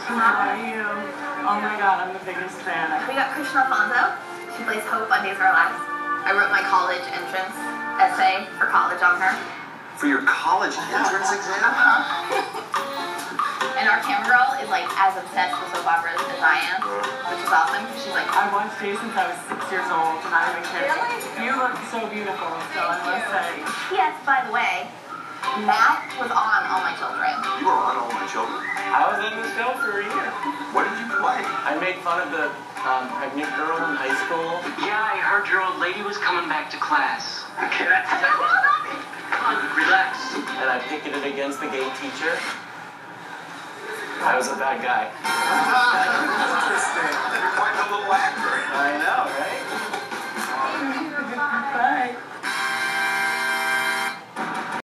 How are you? Oh my god, I'm the biggest fan. We got Krishna Alfonso. She plays Hope on Days of Our Lives. I wrote my college entrance essay for college on her. For your college entrance exam? And our camera girl is like as obsessed with soap operas as I am, which is awesome. She's like, I've watched you since I was 6 years old, and I don't even care. Really? You look so beautiful, so I must say. P.S. by the way, Matt was on All My Children. You were on All My Children? I was in the show for a year. What did you play? I made fun of the pregnant girl in high school. Yeah, I heard your old lady was coming back to class. Okay. Come on, relax. And I picketed against the gay teacher. I was a bad guy. Interesting. You're quite a little actor. I know, right?